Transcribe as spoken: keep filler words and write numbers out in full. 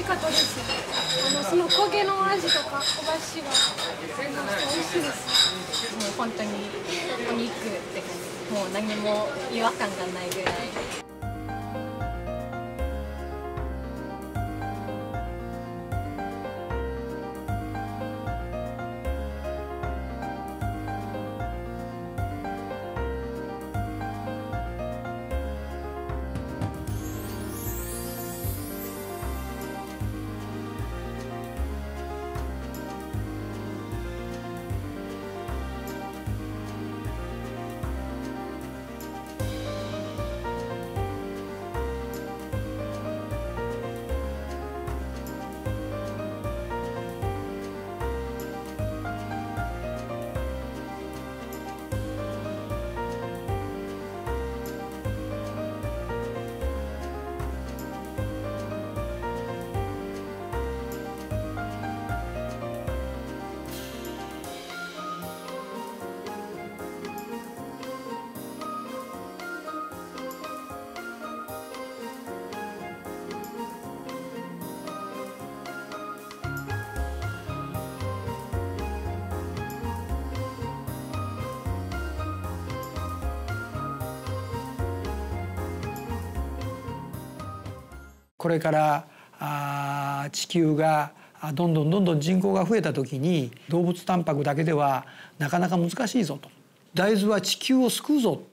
しかったです。あのその焦げの味とか香ばしが美味しいです。もう本当にお肉って感じ。もう何も違和感がないぐらい。 これからあ地球がどんどんどんどん人口が増えた時に動物タンパクだけではなかなか難しいぞと。大豆は地球を救うぞ